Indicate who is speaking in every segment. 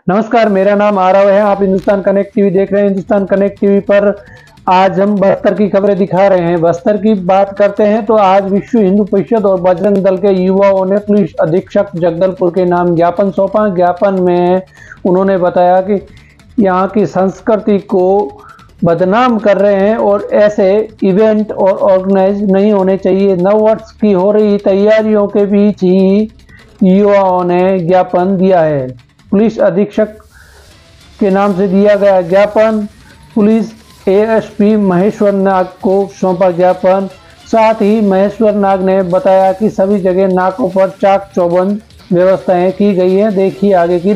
Speaker 1: नमस्कार, मेरा नाम आरव है। आप हिंदुस्तान कनेक्ट टीवी देख रहे हैं। हिंदुस्तान कनेक्ट टीवी पर आज हम बस्तर की खबरें दिखा रहे हैं। बस्तर की बात करते हैं तो आज विश्व हिंदू परिषद और बजरंग दल के युवाओं ने पुलिस अधीक्षक जगदलपुर के नाम ज्ञापन सौंपा। ज्ञापन में उन्होंने बताया कि यहाँ की संस्कृति को बदनाम कर रहे हैं और ऐसे इवेंट और ऑर्गेनाइज नहीं होने चाहिए। नववर्ष की हो रही तैयारियों के बीच ही युवाओं ने ज्ञापन दिया है। पुलिस अधीक्षक के नाम से दिया गया ज्ञापन पुलिस एएसपी महेश्वर नाग को सौंपा। ज्ञापन साथ ही महेश्वर नाग ने बताया कि सभी जगह नाकों पर चाक चौबंद व्यवस्थाएं की गई हैं। देखिए आगे की।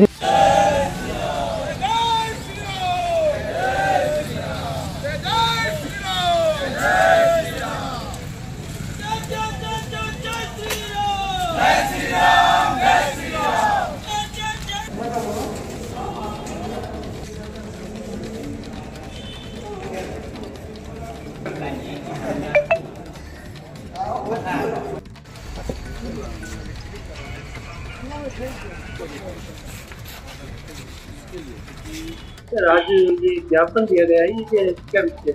Speaker 2: आज ये ज्ञापन दिया गया है, ये क्या विषय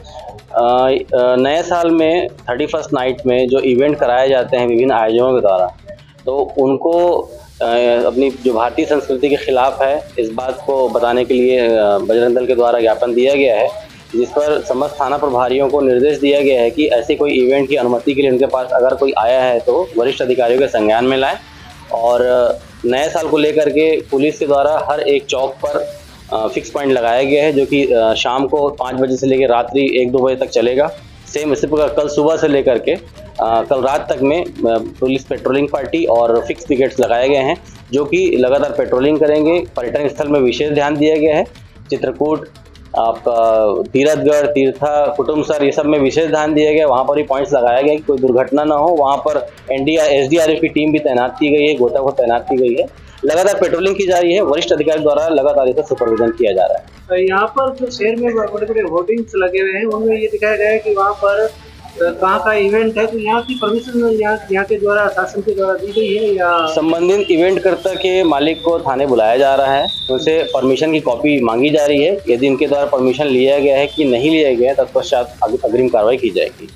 Speaker 2: था?
Speaker 3: नए साल में 31st नाइट में जो इवेंट कराए जाते हैं विभिन्न आयोजकों के द्वारा, तो उनको अपनी जो भारतीय संस्कृति के खिलाफ है इस बात को बताने के लिए बजरंग दल के द्वारा ज्ञापन दिया गया है, जिस पर समस्त थाना प्रभारियों को निर्देश दिया गया है कि ऐसे कोई इवेंट की अनुमति के लिए उनके पास अगर कोई आया है तो वरिष्ठ अधिकारियों के संज्ञान में लाएं। और नए साल को लेकर के पुलिस के द्वारा हर एक चौक पर फिक्स पॉइंट लगाया गया है, जो कि शाम को 5 बजे से लेकर रात्रि 1-2 बजे तक चलेगा। सेम इसी प्रकार कल सुबह से लेकर के कल रात तक में पुलिस पेट्रोलिंग पार्टी और फिक्स पिकेट्स लगाए गए हैं, जो कि लगातार पेट्रोलिंग करेंगे। पर्यटन स्थल में विशेष ध्यान दिया गया है। चित्रकूट, आपका तीरथगढ़, तीर्था, कुटुम्बसर, ये सब में विशेष ध्यान दिया गया है। वहाँ पर भी पॉइंट्स लगाया गया है कि कोई दुर्घटना ना हो। वहाँ पर एसडीआरएफ की टीम भी तैनात की गई है, गोताखोर तैनात की गई है। लगातार पेट्रोलिंग की जा रही है। वरिष्ठ अधिकारी द्वारा लगातार इसका सुपरविजन किया जा रहा है।
Speaker 2: तो यहाँ पर जो शहर में बड़े बड़े होर्डिंग्स लगे हुए हैं, उनमें ये दिखाया गया है कि वहाँ पर कहाँ का इवेंट है, तो यहाँ की परमिशन यहाँ के द्वारा, शासन के द्वारा दी गई है या
Speaker 3: संबंधित इवेंट कर्ता के मालिक को थाने बुलाया जा रहा है, उनसे परमिशन की कॉपी मांगी जा रही है। यदि इनके द्वारा परमिशन लिया गया है कि नहीं लिया गया है तत्पश्चात अग्रिम कार्रवाई की जाएगी।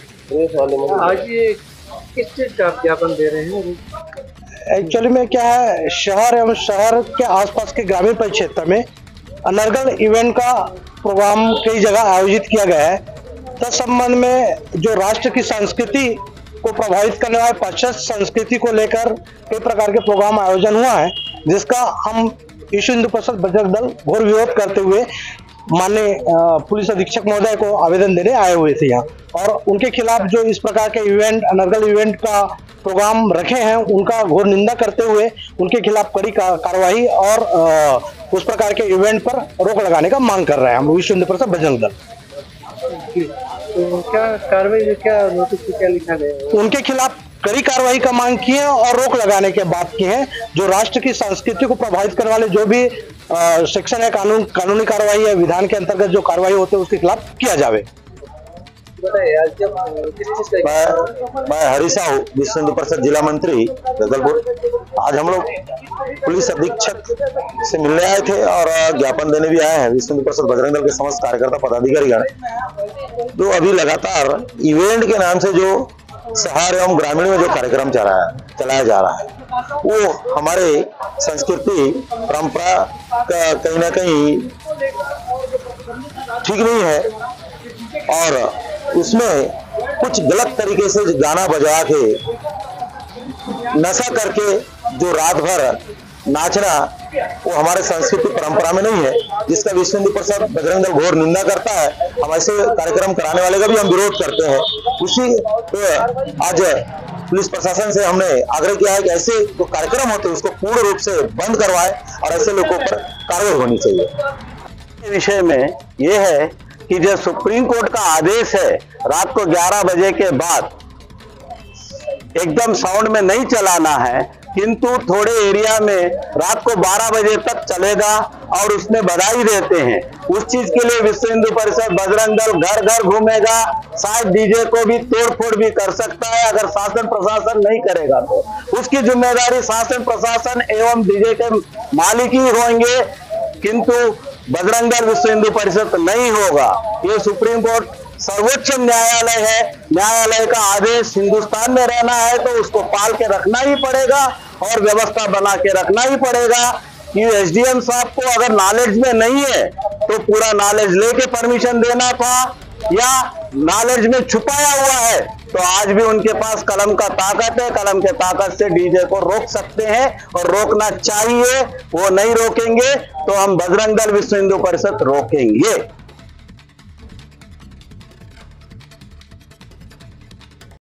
Speaker 2: आज ये किस चीज का ज्ञापन दे रहे हैं?
Speaker 4: एक्चुअली में क्या है, शहर एवं शहर के आसपास के ग्रामीण परिक्षेत्र में अनर्गल इवेंट का प्रोग्राम कई जगह आयोजित किया गया है। तत्संबंध में जो राष्ट्र की संस्कृति को प्रभावित करने वाले पाश्चात्य संस्कृति को लेकर कई प्रकार के प्रोग्राम आयोजन हुआ है, जिसका हम विश्व हिंदू परिषद बजरंग दल घोर विरोध करते हुए माननीय पुलिस अधीक्षक महोदय को आवेदन देने आए हुए थे यहाँ। और उनके खिलाफ जो इस प्रकार के इवेंट, अनर्गल इवेंट का प्रोग्राम रखे हैं, उनका घोर निंदा करते हुए उनके खिलाफ कड़ी कार्रवाई और उस प्रकार के इवेंट पर रोक लगाने का मांग कर रहे हैं हम विश्व हिंदू परिषद बजरंग दल।
Speaker 2: तो क्या कार्रवाई में क्या नोटिस में क्या लिखा गया है?
Speaker 4: उनके खिलाफ कड़ी कार्रवाई का मांग की है और रोक लगाने के बात की है। जो राष्ट्र की संस्कृति को प्रभावित करने वाले जो भी सेक्शन है, कानूनी कार्रवाई है, विधान के अंतर्गत जो कार्रवाई होते है उसके खिलाफ किया जावे।
Speaker 2: बताइए आज जब किस चीज का?
Speaker 5: मैं हरी साहू, विश्व हिंदू परिषद जिला मंत्री जगदलपुर। आज हम लोग पुलिस अधीक्षक से मिलने आए थे और ज्ञापन देने भी आए हैं। विश्व हिंदू परिषद बजरंग दल के समस्त कार्यकर्ता पदाधिकारीगण जो अभी लगातार इवेंट के नाम से जो शहर एवं ग्रामीण में जो कार्यक्रम चलाया जा रहा है, वो हमारे संस्कृति परंपरा का कहीं ना कहीं ठीक नहीं है। और उसमें कुछ गलत तरीके से गाना बजा के, नशा करके जो रात भर नाचना, वो हमारे संस्कृति परंपरा में नहीं है, जिसका विश्व हिंदू परिषद बजरंग दल घोर निंदा करता है। हम ऐसे कार्यक्रम कराने वाले का भी हम विरोध करते हैं। उसी पे आज पुलिस प्रशासन से हमने आग्रह किया है कि ऐसे जो कार्यक्रम होते हैं उसको पूर्ण रूप से बंद करवाए और ऐसे लोगों पर कार्रवाई होनी चाहिए।
Speaker 6: विषय में यह है कि जो सुप्रीम कोर्ट का आदेश है रात को 11 बजे के बाद एकदम साउंड में नहीं चलाना है, किंतु थोड़े एरिया में रात को 12 बजे तक चलेगा और उसमें बधाई देते हैं। उस चीज के लिए विश्व हिंदू परिषद बजरंग दल घर घर घूमेगा, शायद डीजे को भी तोड़ फोड़ भी कर सकता है अगर शासन प्रशासन नहीं करेगा तो। उसकी जिम्मेदारी शासन प्रशासन एवं डीजे के मालिक ही होंगे, किंतु बजरंग दल विश्व हिंदू परिषद नहीं होगा। ये सुप्रीम कोर्ट सर्वोच्च न्यायालय है, न्यायालय का आदेश हिंदुस्तान में रहना है तो उसको पाल के रखना ही पड़ेगा और व्यवस्था बना के रखना ही पड़ेगा कि एसडीएम साहब को अगर नॉलेज में नहीं है तो पूरा नॉलेज लेके परमिशन देना था या नॉलेज में छुपाया हुआ है तो आज भी उनके पास कलम का ताकत है, कलम के ताकत से डीजे को रोक सकते हैं और रोकना चाहिए। वो नहीं रोकेंगे तो हम बजरंग दल विश्व हिंदू परिषद रोकेंगे।